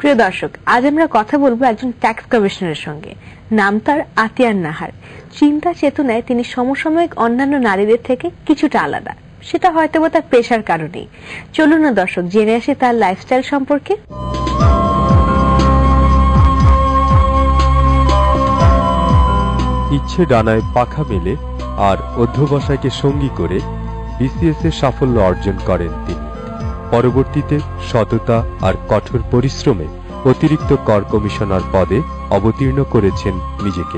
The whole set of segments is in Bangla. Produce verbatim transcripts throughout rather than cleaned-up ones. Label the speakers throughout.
Speaker 1: প্রিয় দর্শক, আজ আমরা কথা বলবো একজন ট্যাক্স কমিশনারের সঙ্গে। নাম তার আতিয়ার নাহার। চিন্তা চেতনায় তিনি সমসাময়িক অন্যান্য নারীদের থেকে কিছুটা আলাদা, সেটা হয়তো তার পেশার কারণেই। চলুন না দর্শক, জেনে আসি তার লাইফস্টাইল সম্পর্কে।
Speaker 2: ইচ্ছে ডানায় পাখা মেলে আর অধ্যবসায়কে সঙ্গী করে বিসিএস এর সাফল্য অর্জন করেন তিনি। পরবর্তীতে সততা আর কঠোর পরিশ্রমে অতিরিক্ত কর কমিশনার পদে অবতীর্ণ করেছেন নিজেকে।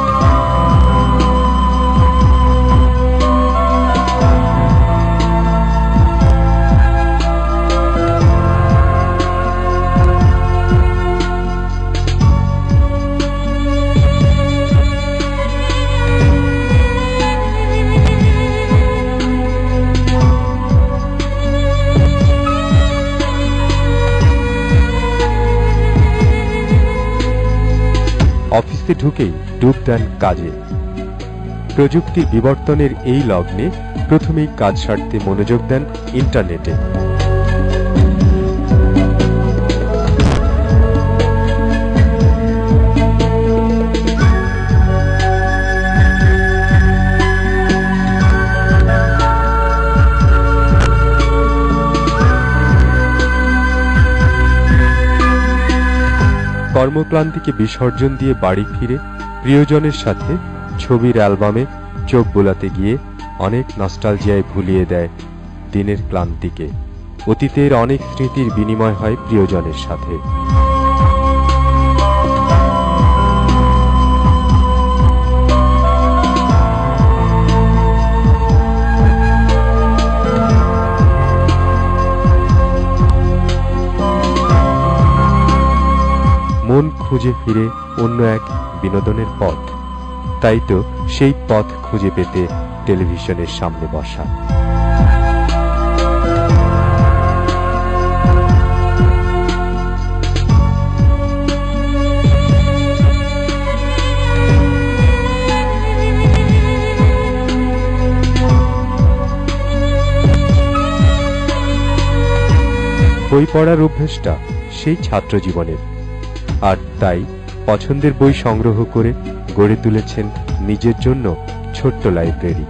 Speaker 2: অফিসে ঢুকেই ডুব দেন কাজে। প্রযুক্তির বিবর্তনের এই লগ্নে প্রথমেই কাজ সারতে মনোযোগ দেন ইন্টারনেটে। কর্মক্লান্তিকে বিসর্জন দিয়ে বাড়ি ফিরে প্রিয়জনের সাথে ছবির অ্যালবামে চোখ বোলাতে গিয়ে অনেক নস্টালজিয়ায় ভুলিয়ে দেয় দিনের ক্লান্তিকে। অতীতের অনেক স্মৃতির বিনিময় হয় প্রিয়জনের সাথে। মন খুঁজে ফিরে অন্য এক বিনোদনের পথ, তাই তো সেই পথ খুঁজে পেতে টেলিভিশনের সামনে বসা। বই পড়ার অভ্যেসটা সেই ছাত্র জীবনের, আর তাই পছন্দের বই সংগ্রহ করে গড়ে তুলেছেন নিজের জন্য ছোট্ট লাইব্রেরি।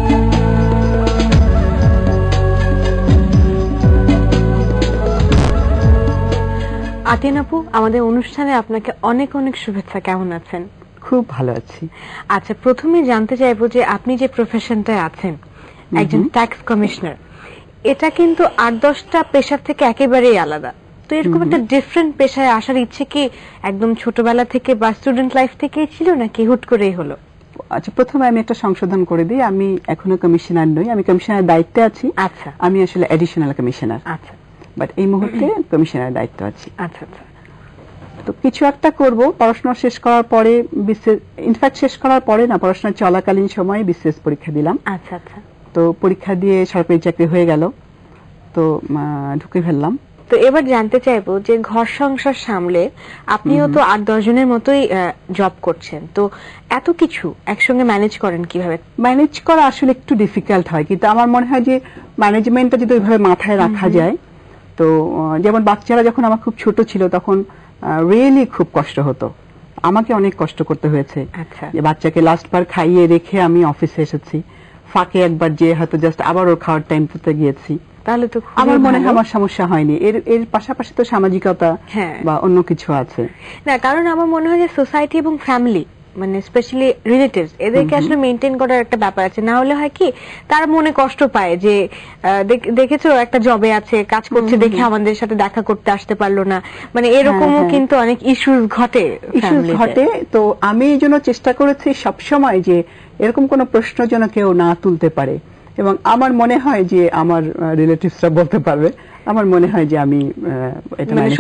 Speaker 1: আতিয়ান আপু, আমাদের অনুষ্ঠানে আপনাকে অনেক অনেক শুভেচ্ছা। কেমন আছেন?
Speaker 3: খুব ভালো আছি।
Speaker 1: আচ্ছা, প্রথমে জানতে চাইবো যে আপনি যে প্রফেশনটায় আছেন, একজন ট্যাক্স কমিশনার, এটা কিন্তু আট দশটা পেশার থেকে একেবারেই আলাদা। তো এরকম একটা ডিফারেন্ট পেশায় আসার ইচ্ছে কি একদম ছোটবেলা থেকে বা স্টুডেন্ট লাইফ থেকেই ছিল, নাকি হুট করেই হলো?
Speaker 3: আচ্ছা, প্রথমে আমি একটা সংশোধন করে দিই, আমি এখনো কমিশনার নই, আমি কমিশনারের দায়িত্বে আছি।
Speaker 1: আচ্ছা,
Speaker 3: আমি আসলে অ্যাডিশনাল কমিশনার।
Speaker 1: আচ্ছা,
Speaker 3: বাট এই মুহূর্তে কমিশনারের দায়িত্ব আছি।
Speaker 1: আচ্ছা আচ্ছা।
Speaker 3: তো কিছু একটা করব, পড়াশোনা শেষ করার পরে বিসিএস, ইনফ্যাক্ট শেষ করার পরে না, পড়াশোনা চলাকালীন সময়ে বিসিএস পরীক্ষা দিলাম।
Speaker 1: আচ্ছা আচ্ছা।
Speaker 3: তো পরীক্ষা দিয়ে সরকারি চাকরি হয়ে গেল, তো ঢুকে ফেললাম।
Speaker 1: তো এবার জানতে চাইবো যে ঘর সংসার সামলে আপনিও তো আট দশ জনের মতোই জব করছেন, তো এত কিছু একসঙ্গে ম্যানেজ করেন কিভাবে?
Speaker 3: ম্যানেজ করা আসলে একটু ডিফিকাল্ট হয়, কিন্তু আমার মনে হয় যে ম্যানেজমেন্টটা যদি ওইভাবে মাথায় রাখা যায়, তো যেমন বাচ্চারা যখন আমার খুব ছোট ছিল তখন রিয়েলি খুব কষ্ট হতো, আমাকে অনেক কষ্ট করতে হয়েছে।
Speaker 1: আচ্ছা।
Speaker 3: যে বাচ্চাকে লাস্ট বার খাইয়ে রেখে আমি অফিসে এসেছি, ফাঁকে একবার যে হয়তো জাস্ট আবার ওর খাওয়ার টাইম করতে গিয়েছি,
Speaker 1: তাহলে তো
Speaker 3: আমার মনে হয় আমার সমস্যা হয়নি। এর এর পাশাপাশি তো সামাজিকতা বা অন্য কিছু আছে
Speaker 1: না, কারণ আমার মনে হয় যে সোসাইটি এবং ফ্যামিলি, মানে স্পেশালি রিলেটিভস, এদেরকে আসলে মেইনটেইন করার একটা ব্যাপার আছে। না হলে হয় কি, তার মনে কষ্ট পায় যে দেখেছো একটা জবে আছে, কাজ করছে, দেখে আমাদের সাথে দেখা করতে আসতে পারলো না, মানে এরকমও কিন্তু অনেক ইস্যুস ঘটে
Speaker 3: ইস্যুস ঘটে তো আমি এই জন্য চেষ্টা করেছি সবসময় যে এরকম কোনো প্রশ্ন যেন কেউ না তুলতে পারে, এবং আমার মনে হয় যে আমার রিলেটিভসরা বলতে পারবে, আমার মনে হয় যে আমি এটা ম্যানেজ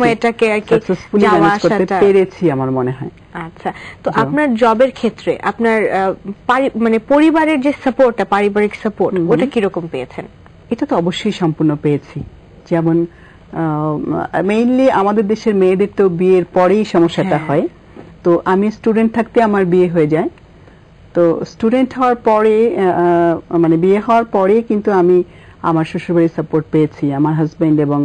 Speaker 3: করতে পেরেছি, আমার মনে হয়।
Speaker 1: আচ্ছা, তো আপনার জবের ক্ষেত্রে আপনার মানে পরিবারের যে সাপোর্টটা, পারিবারিক সাপোর্ট, ওটা কিরকম পেয়েছেন?
Speaker 3: এটা তো অবশ্যই সম্পূর্ণ পেয়েছি। যেমন মেইনলি আমাদের দেশের মেয়েদের তো বিয়ের পরেই সমস্যাটা হয়, তো আমি স্টুডেন্ট থাকতে আমার বিয়ে হয়ে যায়। তো স্টুডেন্ট হওয়ার পরে মানে বিয়ে হওয়ার পরে কিন্তু আমি আমার শ্বশুরবাড়ির সাপোর্ট পেয়েছি, আমার হাজবেন্ড এবং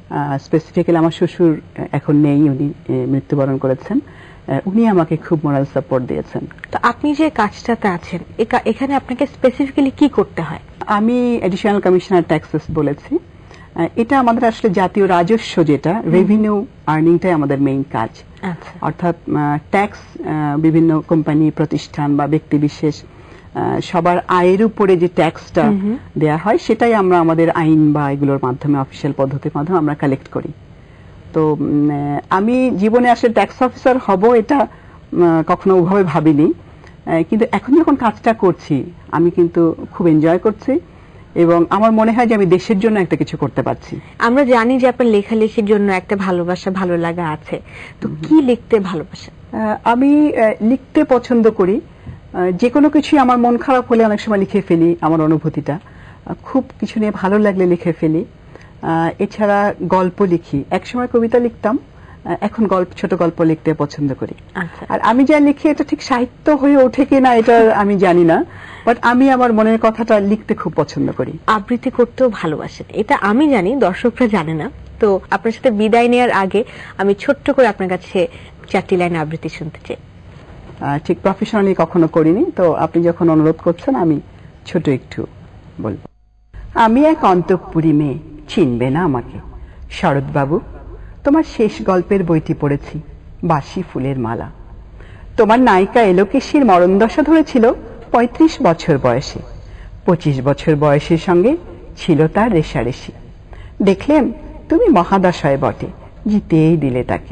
Speaker 3: স্পেসিফিক্যালি আমার শ্বশুর এখন নেই, উনি আহ, মৃত্যুবরণ করেছেন। আহ, উনি আমাকে খুব মোরাল সাপোর্ট দিয়েছেন।
Speaker 1: তো আপনি যে কাজটাতে আছেন একা- এখানে আপনাকে স্পেসিফিক্যালি কি করতে হয়?
Speaker 3: আমি এডিশনাল কমিশনার ট্যাক্সেস বলেছি। আহ, এটা আমাদের আসলে জাতীয় রাজস্ব, যেটা রেভিনিউ আর্নিংটাই আমাদের মেইন কাজ।
Speaker 1: আচ্ছা,
Speaker 3: অর্থাৎ ট্যাক্স বিভিন্ন কোম্পানি, প্রতিষ্ঠান বা ব্যক্তি বিশেষ আহ, সবার আয়ের উপরে যে ট্যাক্সটা দেয়া হয় সেটাই আমরা আমাদের আইন বা এগুলোর মাধ্যমে, অফিসিয়াল পদ্ধতির মাধ্যমে আমরা কালেক্ট করি। তো উম, আহ, আমি জীবনে আসলে ট্যাক্স অফিসার হব এটা উম, কখনো ওভাবে ভাবিনি, আহ, কিন্তু এখন যখন কাজটা করছি আমি কিন্তু খুব এনজয় করছি এবং আমার মনে হয় যে আমি দেশের জন্য একটা কিছু করতে পারছি।
Speaker 1: আমরা জানি যে আপনার লেখালেখির জন্য একটা ভালোবাসা, ভালো লাগা আছে, তো কি লিখতে ভালোবাসেন?
Speaker 3: আহ, আমি আহ, লিখতে পছন্দ করি। আহ, যে কোনো কিছুই আমার মন খারাপ হলে অনেক সময় লিখে ফেলি আমার অনুভূতিটা। আহ, খুব কিছু নিয়ে ভালো লাগলে লিখে ফেলি। আহ, এছাড়া গল্প লিখি, একসময় কবিতা লিখতাম, আহ, এখন গল্প, ছোট গল্প লিখতে পছন্দ করি।
Speaker 1: আচ্ছা,
Speaker 3: আর আমি যা লিখি এটা ঠিক সাহিত্য হয়ে ওঠে কিনা এটা আমি জানি না, বাট আমি আমার মনের কথাটা লিখতে খুব পছন্দ করি।
Speaker 1: আবৃত্তি করতেও ভালোবাসেন, এটা আমি জানি, দর্শকরা জানে না। তো আপনার সাথে বিদায় নেওয়ার আগে আমি ছোট্ট করে আপনার কাছে চারটি লাইন আবৃত্তি শুনতে চাই।
Speaker 3: আহ, ঠিক প্রফেশনালি কখনো করিনি, তো আপনি যখন অনুরোধ করছেন আমি ছোট একটু বলবো। আমি এক অন্তঃপুরী মেয়ে, চিনবে না আমাকে। শরৎবাবু, তোমার শেষ গল্পের বইটি পড়েছি, বাসি ফুলের মালা। তোমার নায়িকা এলোকেশীর মরণদশা ধরেছিল পঁয়ত্রিশ বছর বয়সে। পঁচিশ বছর বয়সের সঙ্গে ছিল তার রেশারেশি। দেখলেন তুমি মহাদশায় বটে, জিতেই দিলে তাকে।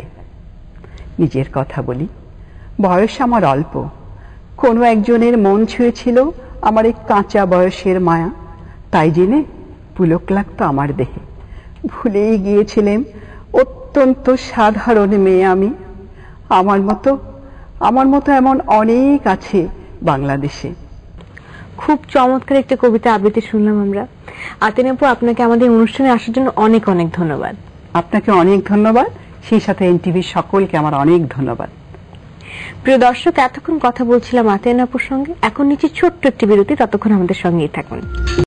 Speaker 3: নিজের কথা বলি, বয়স আমার অল্প, কোনো একজনের মন ছুঁয়েছিল আমার এই কাঁচা বয়সের মায়া, তাই জেনে পুলক লাগতো আমার দেহে। ভুলেই গিয়েছিলেন অত্যন্ত সাধারণ মেয়ে আমি। আমার মতো আমার মতো এমন অনেক আছে বাংলাদেশে।
Speaker 1: খুব চমৎকার একটা কবিতা আবৃত্তি শুনলাম আমরা। আতিন আপু, আপনাকে আমাদের অনুষ্ঠানে আসার জন্য অনেক অনেক ধন্যবাদ।
Speaker 3: আপনাকে অনেক ধন্যবাদ, সেই সাথে এনটিভির সকলকে আমার অনেক ধন্যবাদ।
Speaker 1: প্রিয় দর্শক, এতক্ষণ কথা বলছিলাম আতিন আপুর সঙ্গে। এখন নিচে ছোট্ট একটি বিরতি, ততক্ষণ আমাদের সঙ্গেই থাকুন।